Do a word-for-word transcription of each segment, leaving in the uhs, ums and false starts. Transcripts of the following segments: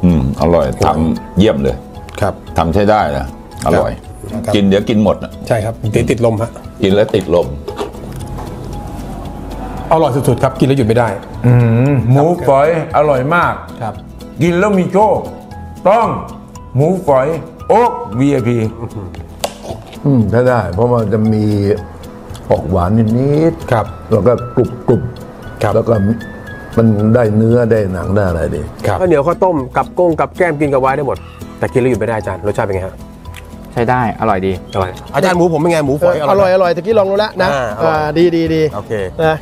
อืมอร่อยทำเยี่ยมเลยครับทำใช้ได้นะอร่อยกินเดี๋ยวกินหมดนะใช่ครับติดติดลมฮะกินแล้วติดลมอร่อยสุดๆครับกินแล้วหยุดไม่ได้อืมหมูฝอยอร่อยมากครับกินแล้วมีโชคต้องหมูฝอยโอ๊ก วี ไอ พีอืมถ้าได้เพราะมันจะมีออกหวานนิดๆครับแล้วก็กรุบกรุบครับแล้วก็มันได้เนื้อได้หนังได้อะไรดีครับข้าวเหนียวข้าวต้มกับกุ้งกับแก้มกินกับไว้ได้หมดแต่กินแล้วหยุดไม่ได้อาจารย์รสชาติเป็นไงฮะใช้ได้อร่อยดีอร่อยอาจารย์หมูผมเป็นไงหมูฝอยอร่อยอร่อยตะกี้ลองดูแล้วนะดีดีดีโอเคนะ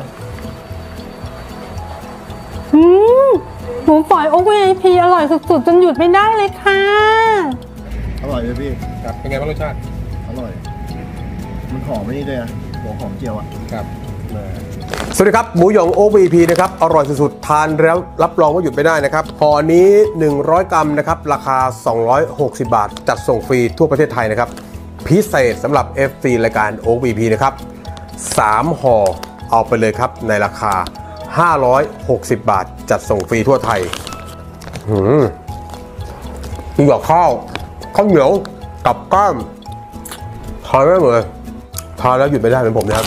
หมูฝอยโอ๊ก วี ไอ พี อร่อยสุดๆจนหยุดไม่ได้เลยค่ะอร่อยเลยพี่ครับเป็นไงบ้างรสชาติอร่อยมันหอมไม่นี่ด้วยนะหัวหอมเจียวอ่ะครับสวัสดีครับหมูหยองโอ๊ก วี ไอ พี นะครับอร่อยสุดๆทานแล้วรับรองว่าหยุดไม่ได้นะครับห่อนี้หนึ่งร้อยกรัมนะครับราคาสองร้อยหกสิบบาทจัดส่งฟรีทั่วประเทศไทยนะครับพิเศษสำหรับ เอฟ ซี รายการโอ๊ก วี ไอ พี นะครับสามห่อเอาไปเลยครับในราคาห้าร้อยหกสิบบาทจัดส่งฟรีทั่วไทยหืมกินกับข้าวข้าวเหนียวกับก้ามทานได้หมดเลยทานแล้วหยุดไม่ได้เหมือนผมนะครับ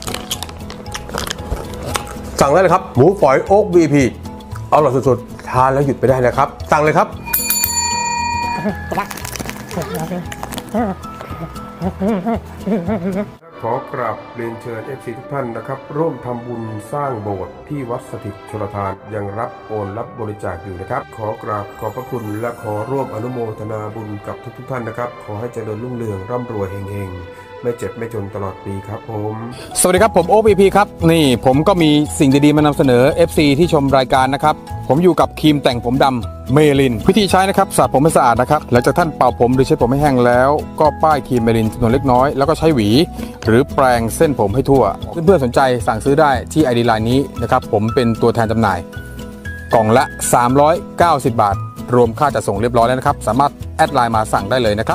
สั่งได้เลยครับหมูฝอยโอ๊ก วี ไอ พี อร่อยสุดๆทานแล้วหยุดไม่ได้นะครับสั่งเลยครับขอกราบเรียนเชิญ เอฟ ซี ทุกท่านนะครับร่วมทำบุญสร้างโบสถ์ที่วัดสถิตชลทานยังรับโอนรับบริจาคอยู่นะครับขอกราบขอบพระคุณและขอร่วมอนุโมทนาบุญกับทุกทุกท่านนะครับขอให้เจริญรุ่งเรืองร่ำรวยเฮงๆไม่เจ็บไม่จนตลอดปีครับผมสวัสดีครับผมโอ๊ก วี ไอ พี ครับนี่ผมก็มีสิ่งดีๆมานำเสนอ เอฟ ซี ที่ชมรายการนะครับผมอยู่กับครีมแต่งผมดำเมลินวิธีใช้นะครับสระผมให้สะอาดนะครับหลังจากท่านเป่าผมหรือใช้ผมให้แห้งแล้วก็ป้ายครีมเมลินจำนวนเล็กน้อยแล้วก็ใช้หวีหรือแปรงเส้นผมให้ทั่วเพื่อนๆสนใจสั่งซื้อได้ที่ ไอ ดี ไลน์ นี้นะครับผมเป็นตัวแทนจำหน่ายกล่องละสามร้อยเก้าสิบบาทรวมค่าจัดส่งเรียบร้อยแล้วนะครับสามารถแอดไลน์มาสั่งได้เลยนะครับ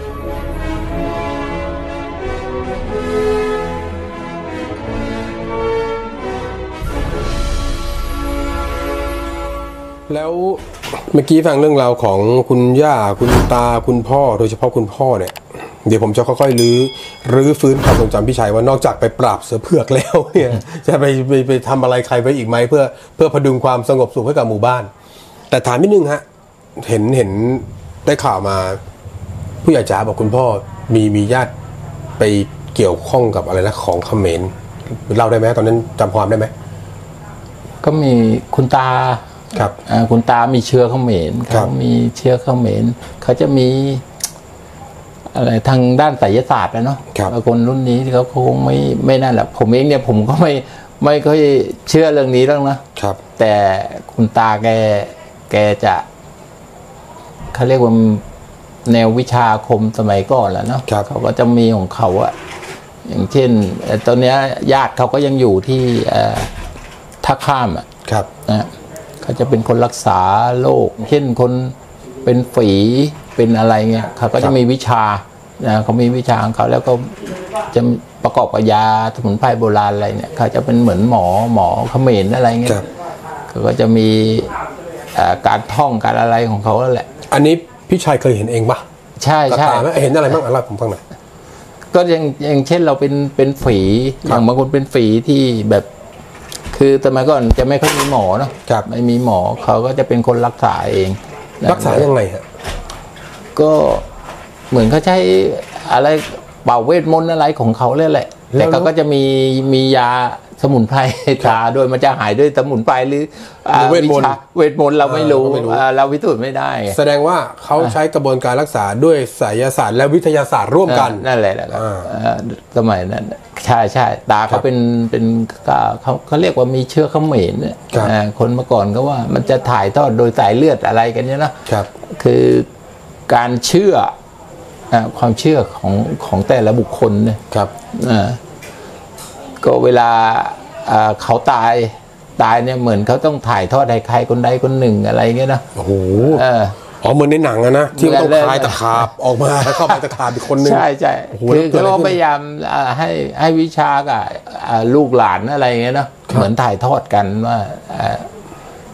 แล้วเมื่อกี้ฟังเรื่องราวของคุณย่าคุณตาคุณพ่อโดยเฉพาะคุณพ่อเนี่ยเดี๋ยวผมจะค่อยๆรื้อรื้อฟื้นความทรงจำพี่ชัยว่านอกจากไปปราบเสือเผือกแล้วเนี่ยจะไปไปไปทำอะไรใครไว้อีกไหมเพื่อเพื่อพดุงความสงบสุขให้กับหมู่บ้านแต่ถามนิดนึงฮะเห็นเห็นได้ข่าวมาผู้ใหญ่จ๋าบอกคุณพ่อมีมีญาติไปเกี่ยวข้องกับอะไรนะของเขมรเล่าได้ไหมตอนนั้นจำความได้ไหมก็มีคุณตาครับคุณตามีเชื้อเขมรเขามีเชื้อเขมรเขาจะมีอะไรทางด้านไสยศาสตร์นะเนาะคนรุ่นนี้เขาคงไม่ไม่นั่นแหละผมเองเนี่ยผมก็ไม่ไม่ค่อยเชื่อเรื่องนี้แล้วนะครับแต่คุณตาแกแกจะเขาเรียกว่าแนววิชาคมสมัยก่อนแหละเนาะเขาก็จะมีของเขาอะอย่างเช่นตอนนี้ญาติเขาก็ยังอยู่ที่ท่าข้ามอะครับนะเขาจะเป็นคนรักษาโรคเช่นคนเป็นฝีเป็นอะไรเงี้ยเขาก็จะมีวิชานะเขามีวิชาของเขาแล้วก็จะประกอบกับยาสมุนไพรโบราณอะไรเนี่ยเขาจะเป็นเหมือนหมอหมอเขมรอะไรเงี้ยเขาก็จะมีการท่องการอะไรของเขาแล้วแหละอันนี้พี่ชายเคยเห็นเองปะใช่ใช่เห็นอะไรบ้างอะไรผมฟังหน่อยก็อย่างอย่างเช่นเราเป็นเป็นฝีอย่างบางคนเป็นฝีที่แบบคือสมัยก่อนจะไม่ค่อยมีหมอเนาะไม่มีหมอเขาก็จะเป็นคนรักษาเองรักษายังไงฮะก็เหมือนเขาใช้อะไรเป่าเวทมนต์อะไรของเขาเลยแหละแต่เขาก็จะมีมียาสมุนไพรทาโดยมันจะหายด้วยสมุนไพรหรือเวทมนต์เวทมนต์เราไม่รู้เราพิสูจน์ไม่ได้แสดงว่าเขาใช้กระบวนการรักษาด้วยไสยศาสตร์และวิทยาศาสตร์ร่วมกันนั่นแหละสมัยนั้นใช่ใช่ตาเขาเป็นเป็นเขาเขาเรียกว่ามีเชื้อเขมรเนี่ยคนเมื่อก่อนก็ว่ามันจะถ่ายทอดโดยสายเลือดอะไรกันเนี่ยนะครับคือการเชื่อความเชื่อของของแต่ละบุคคลเนี่ยครับก็เวลาเขาตายตายเนี่ยเหมือนเขาต้องถ่ายทอดให้ใครคนใดคนหนึ่งอะไรเงี้ยนะโอ้โหอ๋อเหมือนในหนังอะนะที่ต้องคลายตะขาบออกมาแล้วเข้าไปตะขาบอีกคนนึงใช่ใช่คือเขาพยายามให้ให้วิชากับลูกหลานอะไรเงี้ยเนาะเหมือนถ่ายทอดกันว่า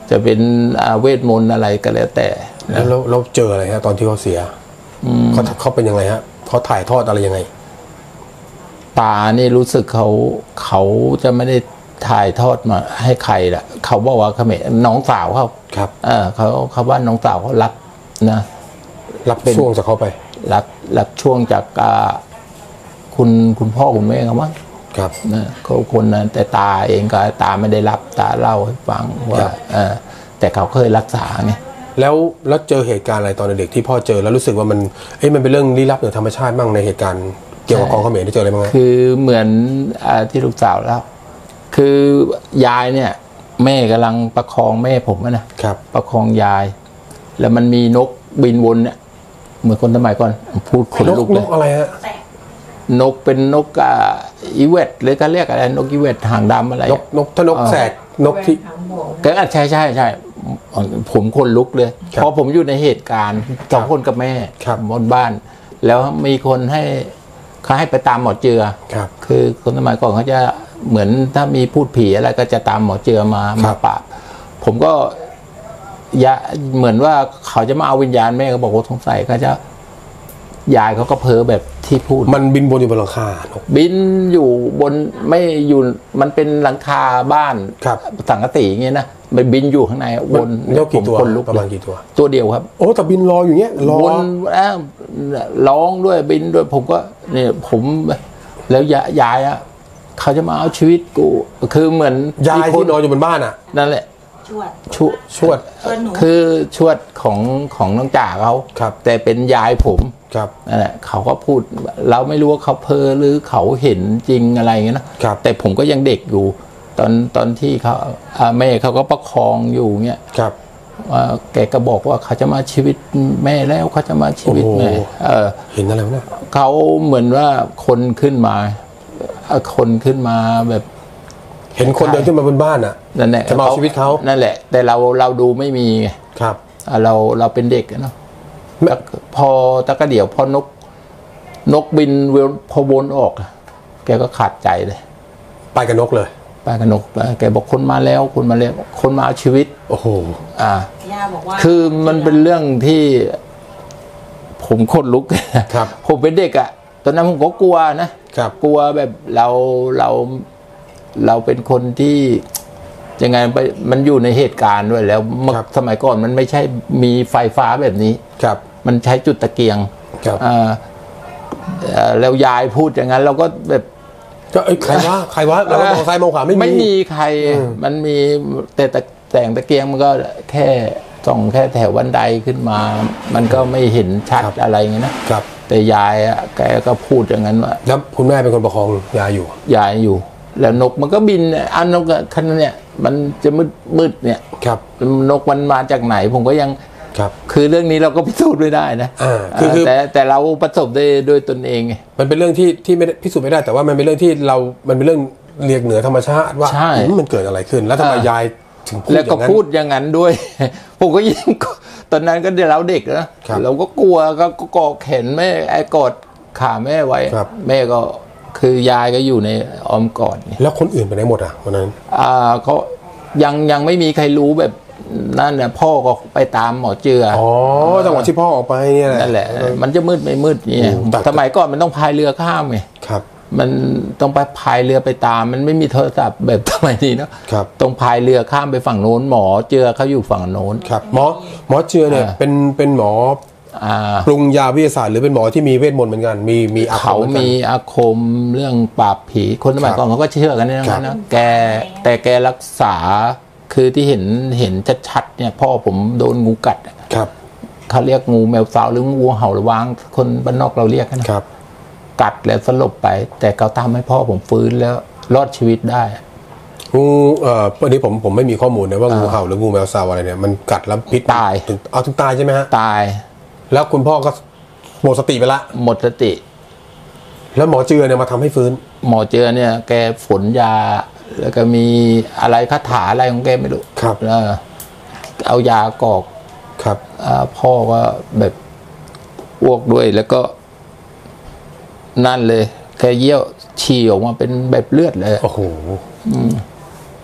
จะเป็นเวทมนต์อะไรก็แล้วแต่แล้วเราเจออะไรฮะตอนที่เขาเสียเขาเขาเป็นยังไงฮะเขาถ่ายทอดอะไรยังไงตานี่รู้สึกเขาเขาจะไม่ได้ถ่ายทอดมาให้ใครละเขาบอกว่าเขมรน้องสาวเขาครับเออเขาเขาว่าน้องสาวเขารับนะรับช่วงจากเขาไปรับรับช่วงจากคุณคุณพ่อคุณแม่เขามั้งครับนะเขาคนนั้นแต่ตาเองก็ตาไม่ได้รับตาเล่าให้ฟังว่าเออแต่เขาเคยรักษาไงแล้วแล้วเจอเหตุการณ์อะไรตอนเด็กที่พ่อเจอแล้วรู้สึกว่ามันเอ้ยมันเป็นเรื่องลี้ลับหรือธรรมชาติบ้างในเหตุการณ์เกี่ยวกับกองเขมรที่เจออะไรบ้างคือเหมือนที่ลูกสาวแล้วคือยายเนี่ยแม่กำลังประคองแม่ผมนะครับประคองยายแล้วมันมีนกบินวนเนี่ยเหมือนคนสมัยก่อนพูดขนลุกเลยนกอะไรฮะนกเป็นนกอีเวตหรือก็เรียกอะไรนกอีเวตหางดำอะไรนกนกถ้านกแสกนกที่ก็ใช่ใช่ใช่ผมคนลุกเลยเพราะผมอยู่ในเหตุการณ์สองคนกับแม่บนบ้านแล้วมีคนให้เขาให้ไปตามหมอเจือคือคนสมัยก่อนเขาจะเหมือนถ้ามีพูดผีอะไรก็จะตามหมอเจือมามาปราบผมก็ยะเหมือนว่าเขาจะมาเอาวิญญาณแม่ก็บอกว่าสงสัยเขาจะยายเขาก็เพ้อแบบที่พูดมันบินบนอยู่บนหลังคาบินอยู่บนไม่อยู่มันเป็นหลังคาบ้านสังกะสีอย่างเงี้ยนะมันบินอยู่ข้างในบนผมคนลุกประมาณกี่ตัวตัวเดียวครับโอ้แต่บินรออยู่เงี้ยรอบนร้องด้วยบินด้วยผมก็เนี่ยผมแล้วยายอ่ะเขาจะมาเอาชีวิตกูคือเหมือนยายที่นอนอยู่บนบ้านอ่ะนั่นแหละชวดชวดชวดคือชวดของของน้องจ่าเขาแต่เป็นยายผมนั่นแหละเขาก็พูดเราไม่รู้ว่าเขาเพ้อหรือเขาเห็นจริงอะไรเงี้ยนะแต่ผมก็ยังเด็กอยู่ตอนตอนที่เขาแม่เขาก็ประคองอยู่เงี้ยว่าแกก็บอกว่าเขาจะมาชีวิตแม่แล้วเขาจะมาชีวิตแม่เออเห็นอะไรวะเนี่ยเขาเหมือนว่าคนขึ้นมาคนขึ้นมาแบบเห็นคนเดินขึ้นมาบนบ้านอ่ะนั่นแหละจะมาชีวิตเขานั่นแหละแต่เราเราดูไม่มีครับเราเราเป็นเด็กเนาะพอตะกะเดี่ยวพอนกนกบินเวลพอวนออกแกก็ขาดใจเลยไปกับนกเลยไปกับนกแกบอกคนมาแล้วคนมาแล้วคนมาเอาชีวิตโอ้โหอ่าคือมันเป็นเรื่องที่ผมขนลุกครับผมเป็นเด็กอ่ะตอนนั้นผมก็กลัวนะครับกลัวแบบเราเราเราเป็นคนที่ยังไงมันอยู่ในเหตุการณ์ด้วยแล้วสมัยก่อนมันไม่ใช่มีไฟฟ้าแบบนี้ครับมันใช้จุดตะเกียงอ่าแล้วยายพูดอย่างนั้นเราก็แบบก็ใครวะใครวะเราก็มองซ้ายมองขวาไม่มีไม่มีใครมันมีแต่แต่งตะเกียงมันก็แค่ส่องแค่แถวบันไดขึ้นมามันก็ไม่เห็นชัดอะไรอย่างนี้นะครับแต่ยายอ่ะแกก็พูดอย่างนั้นว่าแล้วคุณแม่เป็นคนประคองยายอยู่ยายอยู่แล้วนกมันก็บินอันนกคันเนี่ยมันจะมืดมืดเนี่ยครับนกมันมาจากไหนผมก็ยังครับคือเรื่องนี้เราก็พิสูจน์ไม่ได้นะอ่าคือแต่แต่เราประสบได้โดยตนเองมันเป็นเรื่องที่ที่ไม่พิสูจน์ไม่ได้แต่ว่ามันเป็นเรื่องที่เรามันเป็นเรื่องเรียกเหนือธรรมชาติว่ามันเกิดอะไรขึ้นแล้วทำไมยายถึงพูดอย่างนั้นแล้วก็พูดอย่างนั้นด้วยผมก็ยิ่งตอนนั้นก็เดี๋ยวเราเด็กนะเราก็กลัวก็กอดแขนแม่ไอ้กอดขาแม่ไว้แม่ก็คือยายก็อยู่ในอ้อมกอดแล้วคนอื่นไปไหนหมดอ่ะวันนั้นอ่าเขายังยังไม่มีใครรู้แบบนั่นน่ะพ่อก็ไปตามหมอเจืออ๋อจังหวะที่พ่อออกไปเนี่ยนั่นแหละมันจะมืดไม่มืดเนี่ยสมัยก่อนมันต้องพายเรือข้ามไงครับมันต้องไปพายเรือไปตามมันไม่มีโทรศัพท์แบบสมัยนี้เนาะต้องพายเรือข้ามไปฝั่งโน้นหมอเจือเขาอยู่ฝั่งโน้นครับหมอหมอเจือเนี่ยเป็นเป็นหมอปรุงยาวิทยาศาสตร์หรือเป็นหมอที่มีเวทมนต์เหมือนกันมีมีอาคมเขามีอาคมเรื่องปราบผีคนสมัยก่อนเขาก็เชื่อกันนะนะแกแต่แกรักษาคือที่เห็นเห็นชัดๆเนี่ยพ่อผมโดนงูกัดครับเขาเรียกงูแมวสาวหรืองูเห่าหรือวางคนบ้านนอกเราเรียกนะครับกัดแล้วสลบไปแต่เขาทำให้พ่อผมฟื้นแล้วรอดชีวิตได้งูเอ่อวันนี้ผมผมไม่มีข้อมูลนะว่างูเห่าหรืองูแมวสาวอะไรเนี่ยมันกัดแล้วพิษตายถึงเอาถึงตายใช่ไหมฮะตายแล้วคุณพ่อก็หมดสติไปละหมดสติแล้วหมอเจือเนี่ยมาทำให้ฟื้นหมอเจือเนี่ยแกฝนยาแล้วก็มีอะไรคาถาอะไรของแกไม่รู้ครับแล้วเอายากอกครับพ่อก็แบบอ้วกด้วยแล้วก็นั่นเลยแกเยี่ยวฉี่ออกมาเป็นแบบเลือดเลยโอ้โห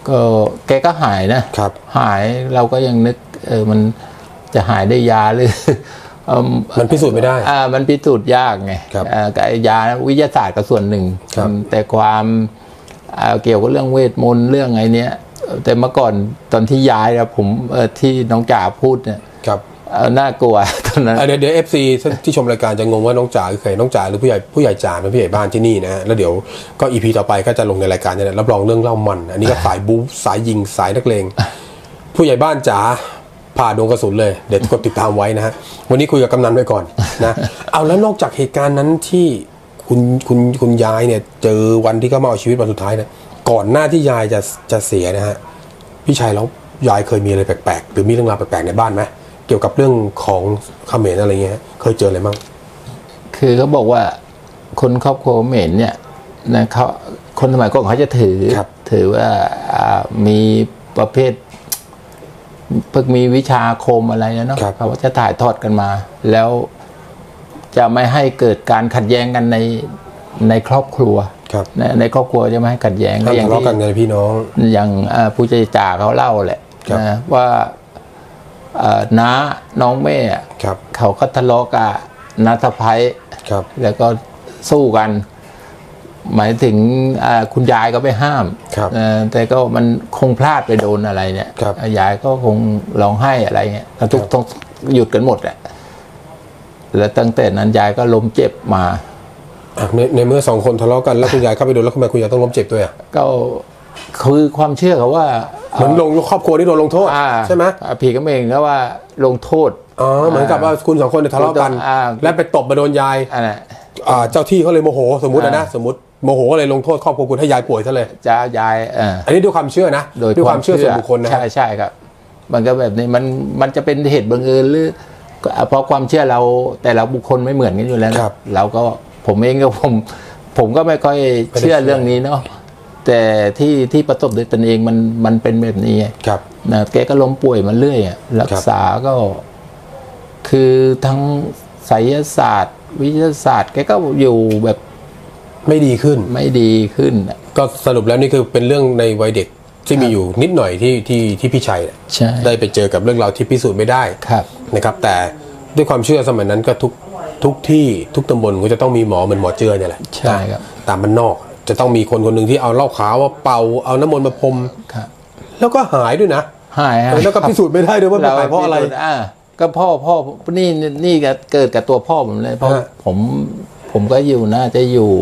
ก็แกก็หายนะครับหายเราก็ยังนึกเออมันจะหายได้ยาหรือมันพิสูจน์ไม่ได้อ่ามันพิสูจน์ยากไงอ่ายาวิทยาศาสตร์ก็ส่วนหนึ่งแต่ความเกี่ยวกับเรื่องเวทมนต์เรื่องไอ้นี้แต่เมื่อก่อนตอนที่ย้ายนะผมที่น้องจ๋าพูดเนี่ยครับน่ากลัวตอนนั้นเดี๋ยวเดี๋ยวเอฟซีที่ชมรายการจะงงว่าน้องจ๋าคือใครน้องจ๋าหรือผู้ใหญ่ผู้ใหญ่จ๋าเป็นผู้ใหญ่บ้านที่นี่นะฮะแล้วเดี๋ยวก็อีพีต่อไปก็จะลงในรายการเนี่ยรับรองเรื่องเล่ามันอันนี้ก็สายบู๊สายยิงสายนักเลงผู้ใหญ่บ้านจ๋าผ่าดวงกระสุนเลยเดี๋ยวกดติดตามไว้นะฮะวันนี้คุยกับกำนันไว้ก่อนนะเอาแล้วนอกจากเหตุการณ์นั้นที่คุณคุณคุณยายเนี่ยเจอวันที่เขามาเอาชีวิตวันสุดท้ายเนี่ยก่อนหน้าที่ยายจะจะเสียนะฮะพี่ชัยแล้วยายเคยมีอะไรแปลกๆหรือมีเรื่องราวแปลกๆในบ้านไหมเกี่ยวกับเรื่องของเขมรอะไรเงี้ยเคยเจออะไรบ้างคือเขาบอกว่าคนครอบครัวเขมรเนี่ยนะเขาคนสมัยก่อนเขาจะถือถือว่ามีประเภทเพิ่งมีวิชาคมอะไรนะเนาะเขาจะถ่ายทอดกันมาแล้วจะไม่ให้เกิดการขัดแย้งกันในในครอบครัวในในครอบครัวจะไม่ให้ขัดแย้งอย่างทะเลาะกันในพี่น้องอย่างผู้ใจจ่าเขาเล่าแหละนะว่าน้าน้องแม่เขาก็ทะเลาะกับน้าสะใภ้แล้วก็สู้กันหมายถึงคุณยายก็ไปห้ามแต่ก็มันคงพลาดไปโดนอะไรเนี่ยยายก็คงร้องไห้อะไรเงี้ยทุกต้องหยุดกันหมดแหละแล้วตั้งแต่นั้นยายก็ล้มเจ็บมาในในเมื่อสองคนทะเลาะกันแล้วคุณยายเข้าไปโดนแล้วทำไมคุณยายต้องล้มเจ็บด้วยอ่ะก็คือความเชื่อเขาว่าเหมือนลงครอบครัวที่โดนลงโทษใช่ไหมผีก็เองแล้วว่าลงโทษอ๋อเหมือนกับว่าคุณสองคนทะเลาะกันแล้วไปตบมาโดนยายเจ้าที่เขาเลยโมโหสมมตินะสมมติโมโหก็เลยลงโทษครอบครัวคุณให้ยายป่วยซะเลยจะยายอันนี้ด้วยความเชื่อนะด้วยความเชื่อส่วนบุคคลนะใช่ใช่ครับมันก็แบบนี้มันมันจะเป็นเหตุบังเอิญหรือเพราะความเชื่อเราแต่ละบุคคลไม่เหมือนกันอยู่แล้วเราก็ผมเองก็ผมผมก็ไม่ค่อยเชื่อเรื่องนี้เนาะแต่ที่ที่ประสบด้วยตนเองมันมันเป็นแบบนี้นะแกก็ล้มป่วยมาเรื่อยรักษาก็คือทั้งไสยศาสตร์วิทยาศาสตร์แกก็อยู่แบบไม่ดีขึ้นไม่ดีขึ้นก็สรุปแล้วนี่คือเป็นเรื่องในวัยเด็กที่มีอยู่นิดหน่อยที่ที่ที่พี่ชัยได้ไปเจอกับเรื่องราวที่พิสูจน์ไม่ได้นะครับแต่ด้วยความเชื่อสมัยนั้นก็ทุกทุกที่ทุกตำบลก็จะต้องมีหมอเหมือนหมอเจือเนี่ยแหละใช่ครับตามมันนอกจะต้องมีคนคนหนึ่งที่เอาเหล้าขาวว่าเป่าเอาน้ำมนต์มาพรมแล้วก็หายด้วยนะหายแล้วก็พิสูจน์ไม่ได้ด้วยว่าเป็นเพราะอะไรก็พ่อพ่อนี่นี่เกิดกับตัวพ่อผมเลยเพราะผมผมก็อยู่น่าจะอยู่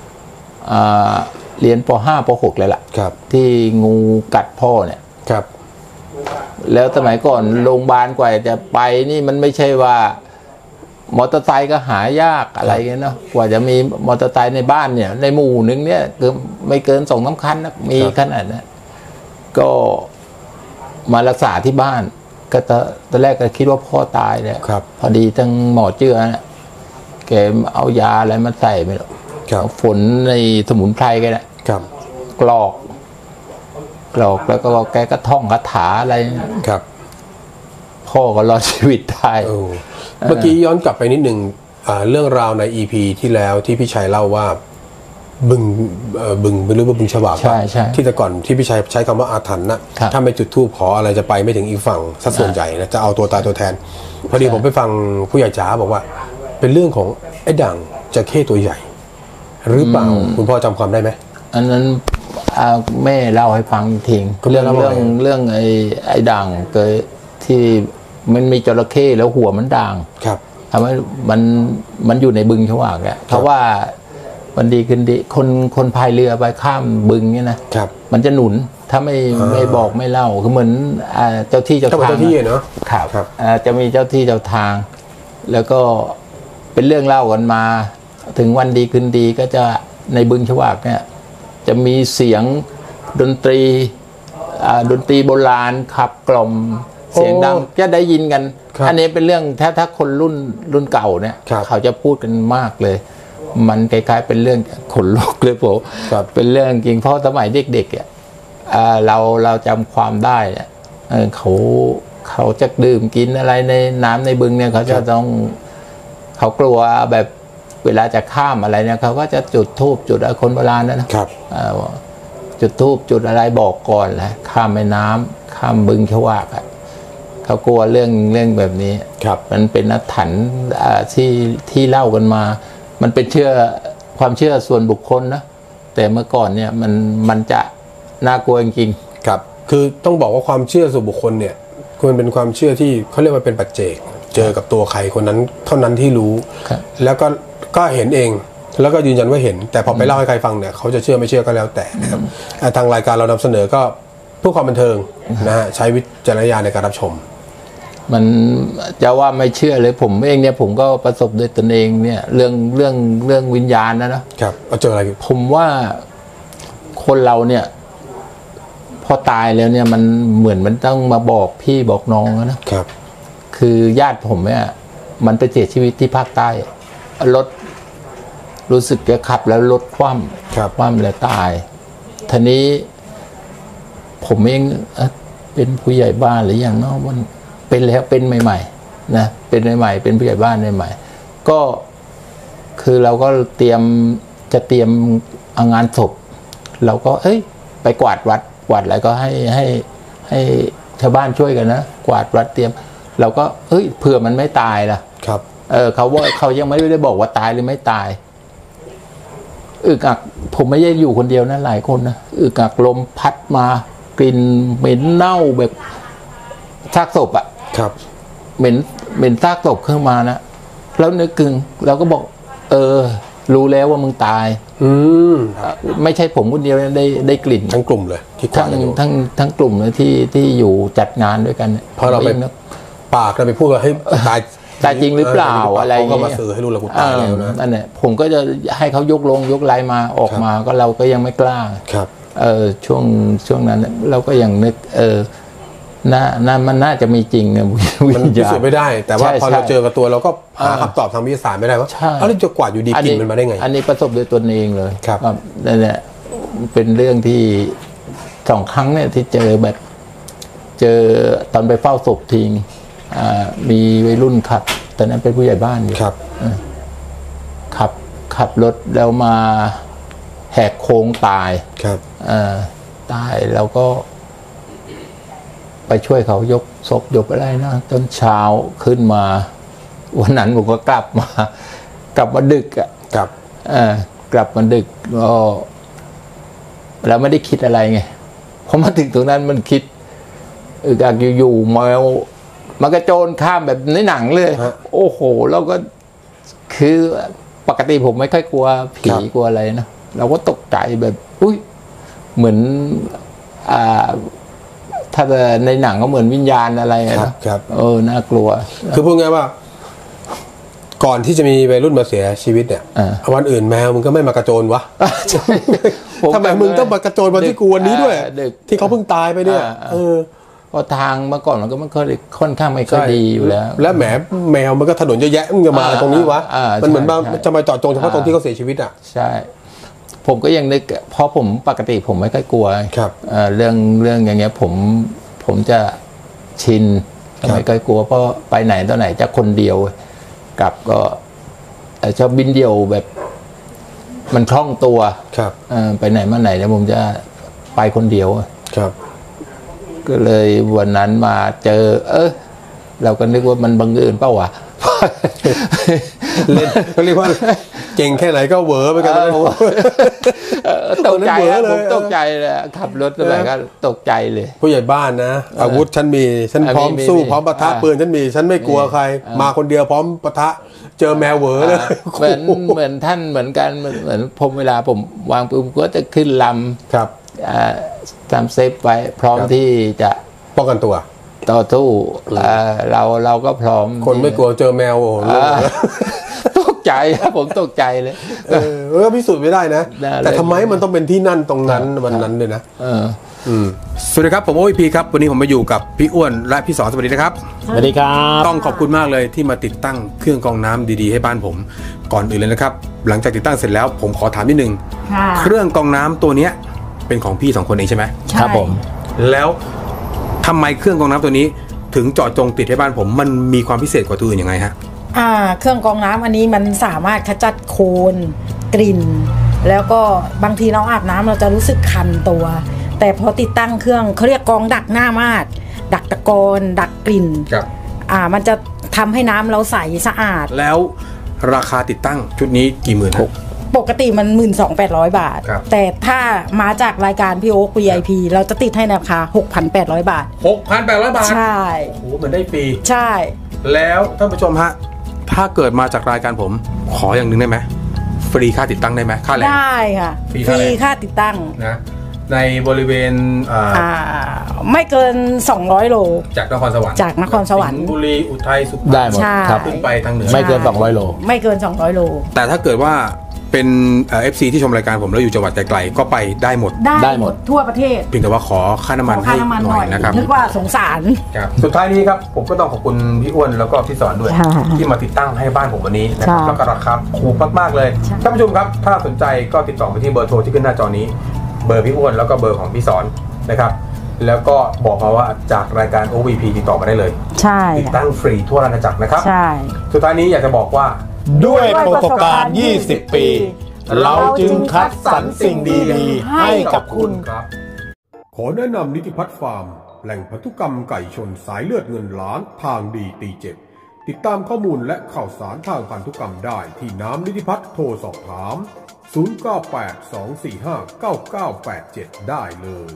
เรียนป ห้า ป หกเลยล่ะที่งูกัดพ่อเนี่ยครับแล้วสมัยก่อนโรงพยาบาลกว่าจะไปนี่มันไม่ใช่ว่ามอเตอร์ไซค์ก็หายากอะไรเงี้ยเนาะกว่าจะมีมอเตอร์ไซค์ในบ้านเนี่ยในหมู่นึงเนี่ยคือไม่เกินสองสามคันนะมีขนาดนั้นก็มารักษาที่บ้านก็ตอนแรกก็คิดว่าพ่อตายเนี่ยพอดีทั้งหมอเจือเนี่ยแกเอายาอะไรมาใส่ไม่หรอกฝนในสมุนไพรแกเนี่ยกรอกกรอกแล้วก็แกก็ท่องคาถาอะไรครับพ่อก็รอดชีวิตได้เมื่อกี้ย้อนกลับไปนิดหนึ่งเรื่องราวใน อี พี ที่แล้วที่พี่ชัยเล่าว่าบึงบึงไม่รู้ว่าบึงฉบับที่แต่ก่อนที่พี่ชัยใช้คำว่าอาถรรพ์นะถ้าไม่จุดธูปขออะไรจะไปไม่ถึงอีกฝั่งสัดส่วนใหญ่นะจะเอาตัวตายตัวแทนพอดีผมไปฟังผู้ใหญ่จ๋าบอกว่าเป็นเรื่องของไอ้ด่างจะเข้ตัวใหญ่หรือเปล่าคุณพ่อจำความได้ไหมอันนั้นแม่เล่าให้ฟังทิ้งเรื่องเรื่องเรื่องไอ้ไอ้ด่างเคยที่มันมีจระเข้แล้วหัวมันด่างครับทำให้มันมันอยู่ในบึงฉวากเนี่ยเพราะว่าวันดีคืนดีคนคนพายเรือไปข้ามบึงเนี่ยนะครับมันจะหนุนถ้าไม่ไม่บอกไม่เล่าคือเหมือนเจ้าที่เจ้าทางเจ้าที่เนาะครับจะมีเจ้าที่เจ้าทางแล้วก็เป็นเรื่องเล่ากันมาถึงวันดีคืนดีก็จะในบึงฉวากเนี่ยจะมีเสียงดนตรีดนตรีโบราณขับกล่อมเสียงดังจะได้ยินกันอันนี้เป็นเรื่องถ้าถ้าคนรุ่นรุ่นเก่าเนี่ยเขาจะพูดกันมากเลยมันคล้ายๆเป็นเรื่องขนลุกเลยผมเป็นเรื่องจริงเพราะสมัยเด็กๆเนี่ยเราเราจำความได้เนี่ยเขาเขาจะดื่มกินอะไรในน้ำในบึงเนี่ยเขาจะต้องเขากลัวแบบเวลาจะข้ามอะไรเนี่ยเขาก็จะจุดธูปจุดคนโบราณนะครับจุดธูปจุดอะไรบอกก่อนแหละข้ามแม่น้ำข้ามบึงฉวากอ่ะเขากลัวเรื่องเรื่องแบบนี้ครับมันเป็นนักถันที่ที่เล่ากันมามันเป็นเชื่อความเชื่อส่วนบุคคลนะแต่เมื่อก่อนเนี่ยมันมันจะน่ากลัวจริงๆครับคือต้องบอกว่าความเชื่อส่วนบุคคลเนี่ยควรเป็นความเชื่อที่เขาเรียกว่าเป็นปัจเจกเจอกับตัวใครคนนั้นเท่านั้นที่รู้แล้วก็ก็เห็นเองแล้วก็ยืนยันว่าเห็นแต่พอไปเล่าให้ใครฟังเนี่ยเขาจะเชื่อไม่เชื่อก็แล้วแต่นะครับทางรายการเรานำเสนอก็เพื่อความบันเทิงนะฮะใช้วิจารณญาณในการรับชมมันจะว่าไม่เชื่อเลยผมเองเนี่ยผมก็ประสบด้วยตนเองเนี่ยเรื่องเรื่องเรื่องวิญญาณนะนะครับเจออะไรผมว่าคนเราเนี่ยพอตายแล้วเนี่ยมันเหมือนมันต้องมาบอกพี่บอกน้องนะครับคือญาติผมเนี่ยมันไปเสียชีวิตที่ภาคใต้รถรู้สึกจะขับแล้วรถคว่ำคว่ำแล้วตายทีนี้ผมเองเป็นผู้ใหญ่บ้านหรือยังเนาะมันเป็นแล้วเป็นใหม่ๆนะเป็นใหม่ๆเป็นผู้ใหญ่บ้านใหม่ๆก็คือเราก็เตรียมจะเตรียมงานศพเราก็เอ้ยไปกวาดวัดกวาดอะไรก็ให้ให้ให้ชาวบ้านช่วยกันนะกวาดวัดเตรียมเราก็เอ้ยเผื่อมันไม่ตายล่ะครับเออเขาว่าเขายังไม่ได้บอกว่าตายหรือไม่ตายอึกอักผมไม่ได้อยู่คนเดียวนะหลายคนนะอึกอักลมพัดมากลิ่นเหม็นเน่าแบบซากศพอ่ะครับเหม็นเหม็นซากศพขึ้นมานะแล้วนึกกึ่งเราก็บอกเออรู้แล้วว่ามึงตายอืมไม่ใช่ผมคนเดียวนะได้ได้กลิ่นทั้งกลุ่มเลยที่ทั้งทั้งทั้งกลุ่มเลยที่ที่อยู่จัดงานด้วยกันพอเราไปปากเราไปพูดว่าให้ตายตายจริงหรือเปล่าอะไรเขาก็มาสื่อให้รู้แล้วกูตายแล้วนะนั่นแหละผมก็จะให้เขายกลงยกไลน์มาออกมาก็เราก็ยังไม่กล้าครับเออช่วงช่วงนั้นเราก็ยังนึกเออน่าน่ามันน่าจะมีจริงนะมันพิสูจน์ไม่ได้แต่ว่าพอเราเจอกับตัวเราก็หาคำตอบทางวิทยาศาสตร์ไม่ได้ว่าเอาเรื่องจะกวาดอยู่ดีกินมันมาได้ไงอันนี้ประสบด้วยตนเองเลยครับนั่นแหละเป็นเรื่องที่สองครั้งเนี่ยที่เจอแบบเจอตอนไปเฝ้าศพทิ้งมีวัยรุ่นขับตอนนั้นเป็นผู้ใหญ่บ้านอยู่ครับขับขับรถแล้วมาแหกโค้งตายครับตายแล้วก็ไปช่วยเขายกศพยกอะไรนะตอนเช้าขึ้นมาวันนั้นผมก็กลับมากลับมาดึกอ่ะกลับอ่ากลับมาดึกก็แล้วไม่ได้คิดอะไรไงพอมาถึงตรงนั้นมันคิดอึกอักอยู่ๆแมวมันกระโจนข้ามแบบในหนังเลยโอ้โหเราก็คือปกติผมไม่ค่อยกลัวผีกลัวอะไรนะเราก็ตกใจแบบอุ้ยเหมือนอ่าถ้าในหนังก็เหมือนวิญญาณอะไรนะครับเออน่ากลัวคือพูดง่ายว่าก่อนที่จะมีวัยรุ่นมาเสียชีวิตเนี่ยวันอื่นแมวมึงก็ไม่มากระโจนวะทำไมมึงต้องมากระโจนวันที่กูวันนี้ด้วยที่เขาเพิ่งตายไปเนี่ยเออเพราะทางเมื่อก่อนมันก็ไม่ค่อยค่อนข้างไม่ค่อยดีอยู่แล้วแล้วแหมแมวมันก็ถนนเยอะแยะมึงจะมาตรงนี้วะมันเหมือนจะมาจอดจงเฉพาะตรงที่เขาเสียชีวิตอ่ะใช่ผมก็ยังนึกเพราะผมปกติผมไม่ค่อยกลัวครับเรื่องเรื่องอย่างเงี้ยผมผมจะชินไม่ค่อยกลัวเพราะไปไหนตอนไหนจะคนเดียวกลับก็ชอบบินเดียวแบบมันคล่องตัวครับไปไหนมาไหนเนี่ยผมจะไปคนเดียวครับก็เลยวันนั้นมาเจอเออเราก็นึกว่ามันบังเอิญเปล่าวะเล่นเขาเรียกว่าเก่งแค่ไหนก็เวอร์ไปกันตกใจผมตกใจเลยขับรถอะไรก็ตกใจเลยผู้ใหญ่บ้านนะอาวุธฉันมีฉันพร้อมสู้พร้อมปะทะปืนฉันมีฉันไม่กลัวใครมาคนเดียวพร้อมปะทะเจอแมวเวอร์เลยเหมือนเหมือนท่านเหมือนกันเหมือนผมเวลาผมวางปืนก็จะขึ้นลำครับทำเซฟไว้พร้อมที่จะป้องกันตัวต่อสู้เราเราก็พร้อมคนไม่กลัวเจอแมวโอ้โหตกใจครับผมตกใจเลยเออพิสูจน์ไม่ได้นะแต่ทำไมมันต้องเป็นที่นั่นตรงนั้นวันนั้นเลยนะสวัสดีครับผมโอพีครับวันนี้ผมมาอยู่กับพี่อ้วนและพี่สอนสวัสดีนะครับสวัสดีครับต้องขอบคุณมากเลยที่มาติดตั้งเครื่องกรองน้ำดีๆให้บ้านผมก่อนอื่นเลยนะครับหลังจากติดตั้งเสร็จแล้วผมขอถามนิดนึงเครื่องกรองน้ำตัวเนี้ยเป็นของพี่สองคนเองใช่ไหมครับผมแล้วทำไมเครื่องกรองน้ำตัวนี้ถึงเจาะจงติดให้บ้านผมมันมีความพิเศษกว่าตัวอื่นยังไงฮะอ่าเครื่องกรองน้ำอันนี้มันสามารถขจัดโคลนกลิ่นแล้วก็บางทีน้องอาบน้ำเราจะรู้สึกคันตัว แต่พอติดตั้งเครื่องเขาเรียกกรองดักหน้ามาดดักตะกอนดักกลิ่นอ่ามันจะทำให้น้ำเราใสสะอาดแล้วราคาติดตั้งชุดนี้กี่หมื่นหกปกติมัน หนึ่งหมื่นสองพันแปดร้อย บาทแต่ถ้ามาจากรายการพี่โอ๊ค วี ไอ พี เราจะติดให้ในราคา หกพันแปดร้อย บาทหกพันแปดร้อย บาทใช่โอ้โหเหมือนได้ฟรีใช่แล้วท่านผู้ชมฮะถ้าเกิดมาจากรายการผมขออย่างหนึ่งได้ไหมฟรีค่าติดตั้งได้ไหมค่าแรงได้ค่ะฟรีค่าติดตั้งนะในบริเวณอ่าไม่เกินสองร้อยโลจากนครสวรรค์จากนครสวรรค์สิงห์บุรีอุทัยสุพรรณได้หมดครับขึ้นไปทางเหนือไม่เกินสองร้อยโลไม่เกินสองร้อยโลแต่ถ้าเกิดว่าเป็น เอฟ ซี ที่ชมรายการผมแล้วอยู่จังหวัดไกลๆก็ไปได้หมดได้หมดทั่วประเทศเพียงแต่ว่าขอค่าน้ำมันให้หน่อยนะครับนึกว่าสงสารสุดท้ายนี้ครับผมก็ต้องขอบคุณพี่อ้วนแล้วก็พี่สอนด้วยที่มาติดตั้งให้บ้านผมวันนี้นะครับแล้วก็ราคาถูกมากๆเลยท่านผู้ชมครับถ้าสนใจก็ติดต่อไปที่เบอร์โทรที่ขึ้นหน้าจอนี้เบอร์พี่อ้วนแล้วก็เบอร์ของพี่สอนนะครับแล้วก็บอกมาว่าจากรายการ โอ วี พี ติดต่อมาได้เลยใช่ติดตั้งฟรีทั่วราชอาณาจักรนะครับใช่สุดท้ายนี้อยากจะบอกว่าด้วยประสบการณ์ยี่สิบปีเราจึงคัดสรรสิ่งดีๆให้กับคุณครับขอแนะนำนิติพัฒน์ฟาร์มแหล่งพันธุกรรมไก่ชนสายเลือดเงินล้านทางดีตีเจ็ดติดตามข้อมูลและข่าวสารทางพันธุกรรมได้ที่น้ำนิติพัฒน์โทรสอบถามศูนย์ เก้า แปด สอง สี่ ห้า เก้า เก้า แปด เจ็ดได้เลย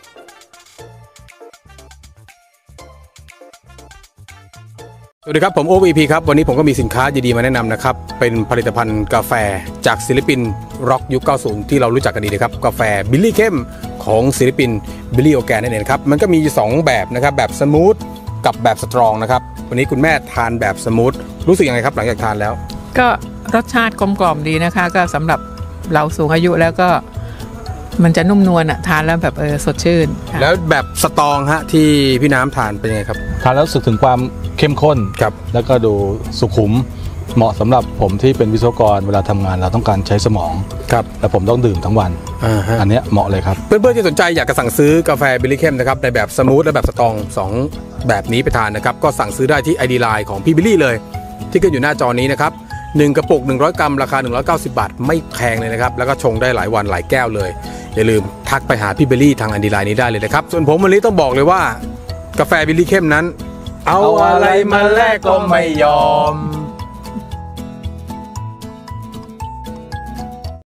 สวัสดีครับผม โอ วี พี ครับวันนี้ผมก็มีสินค้าดีๆมาแนะนำนะครับเป็นผลิตภัณฑ์กาแฟจากศิลปินร็อกยุค เก้าสิบ ที่เรารู้จักกันดีนะครับกาแฟบิลลี่เข้มของศิลปินบิลลี่โอแกนนั่นเองครับมันก็มีสองแบบนะครับแบบสมูทกับแบบสตรองนะครับวันนี้คุณแม่ทานแบบสมูทรู้สึกยังไงครับหลังจากทานแล้วก็รสชาติกลมกล่อมดีนะคะก็สำหรับเราสูงอายุแล้วก็มันจะนุ่มนวลอ่ะทานแล้วแบบเออสดชื่นแล้วแบบสตรองฮะที่พี่น้ำทานเป็นยังไงครับทานแล้วรู้สึกถึงความเข้มข้นครับแล้วก็ดูสุขุมเหมาะสำหรับผมที่เป็นวิศวกรเวลาทำงานเราต้องการใช้สมองครับแต่ผมต้องดื่มทั้งวันอ, อันนี้เหมาะเลยครับเพื่อนๆที่สนใจอยากจะสั่งซื้อกาแฟบิลลี่เข้มนะครับในแบบสมูทและแบบสตรองสองแบบนี้ไปทานนะครับก็สั่งซื้อได้ที่ ไอ ดี ไลน์ ของพี่บิลลี่เลยที่ขึ้นอยู่หน้าจอนี้นะครับหนึ่งกระปุกหนึ่งร้อยกรัมราคาหนึ่งร้อยเก้าสิบบาทไม่แพงเลยนะครับแล้วก็ชงได้หลายวันหลายแก้วเลยอย่าลืมทักไปหาพี่บิลลี่ทาง ไอ ดี ไลน์ นี้ได้เลยนะครับส่วนผมวันนี้ต้องบอกเลยว่ากาแฟบิลลี่เข้มนั้นเอาอะไรมาแลกก็ไม่ยอม